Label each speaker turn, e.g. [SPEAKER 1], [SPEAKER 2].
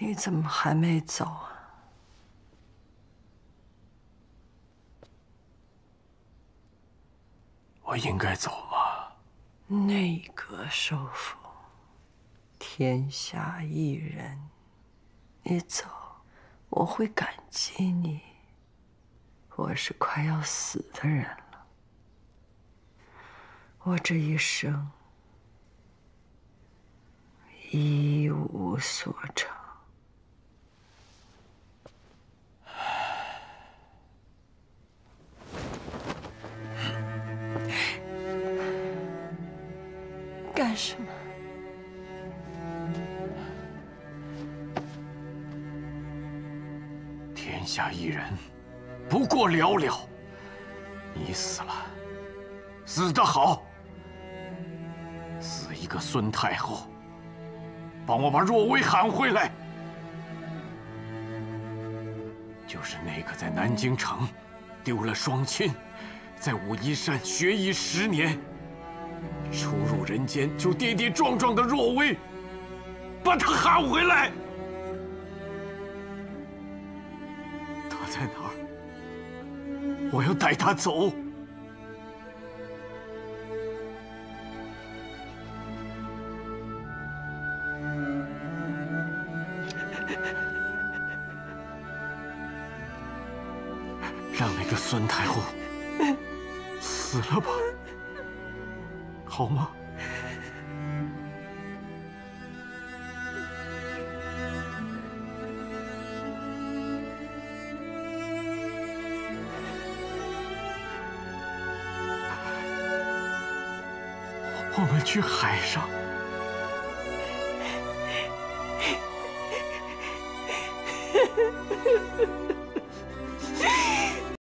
[SPEAKER 1] 你怎么还没走啊？
[SPEAKER 2] 我应该走吗？
[SPEAKER 1] 内阁首辅，天下一人，你走，我会感激你。我是快要死的人了，我这一生一无所成。干什么？
[SPEAKER 2] 天下一人，不过寥寥。你死了，死得好。死一个孙太后，帮我把若薇喊回来。就是那个在南京城丢了双亲，在武夷山学艺10年。初入人间就跌跌撞撞的若薇，把她喊回来。她在哪儿？我要带她走。让那个孙太后死了吧。好吗？我们去海上。